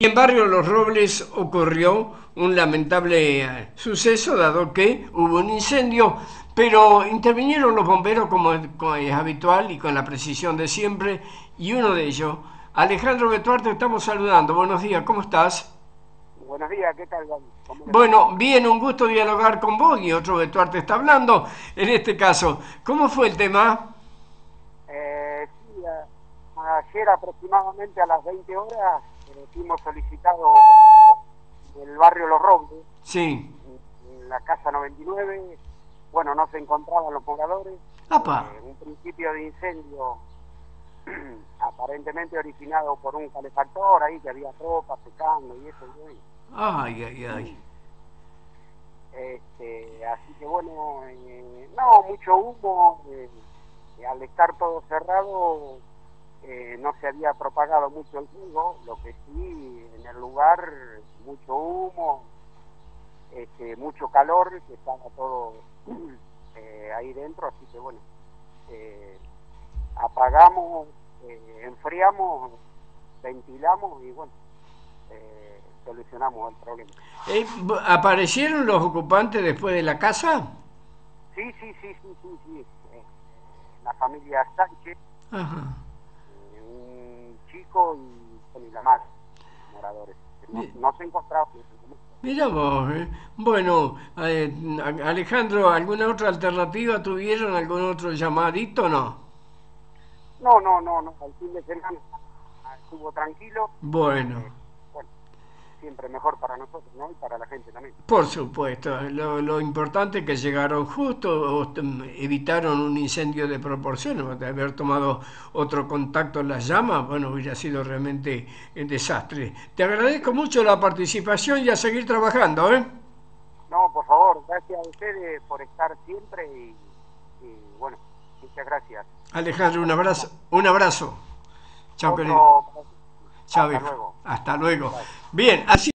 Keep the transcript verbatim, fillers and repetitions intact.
En Barrio Los Robles ocurrió un lamentable eh, suceso, dado que hubo un incendio, pero intervinieron los bomberos como, como es habitual y con la precisión de siempre, y uno de ellos, Alejandro Betuarte, estamos saludando. Buenos días, ¿cómo estás? Buenos días, ¿qué tal, Gaby? ¿Cómo le va? Bueno, bien, un gusto dialogar con vos y otro Betuarte está hablando. En este caso, ¿cómo fue el tema? Eh, sí, a- ayer aproximadamente a las veinte horas eh, fuimos solicitados del barrio Los Robles, Sí. en, en la casa noventa y nueve. Bueno, no se encontraban los pobladores. Apa. Eh, un principio de incendio aparentemente originado por un calefactor ahí que había ropa secando y eso. Ay, ay, ay. Y, Este, así que bueno, eh, no, mucho humo, eh, eh, al estar todo cerrado eh, no se había propagado mucho el fuego, lo que sí en el lugar mucho humo, este, mucho calor, que estaba todo eh, ahí dentro, así que bueno, eh, apagamos, eh, enfriamos, ventilamos y bueno, eh, solucionamos el problema. Eh, ¿Aparecieron los ocupantes después de la casa? Sí, sí, sí, sí, sí, sí. Eh, la familia Sánchez, Ajá. eh, un chico y, bueno, y la madre, moradores. No, no se encontraba. Mira vos, ¿eh? Bueno, eh, Alejandro, ¿alguna otra alternativa tuvieron? ¿Algún otro llamadito? No. No, no, no, no. El fin de semana estuvo tranquilo. Bueno, Eh, bueno, siempre mejor para nosotros, ¿no? Y para la gente también. por supuesto. Lo, lo importante es que llegaron justo, o, mm, evitaron un incendio de proporciones. De haber tomado otro contacto en las llamas, bueno, hubiera sido realmente un desastre. Te agradezco mucho la participación y a seguir trabajando, ¿eh? No, por favor, gracias a ustedes por estar siempre y, y bueno, muchas gracias. Alejandro, Hasta un la abrazo. próxima. Un abrazo. Chao, querido. Otro. Chao, Hasta viejo. luego. Hasta luego. Chao. Bien, así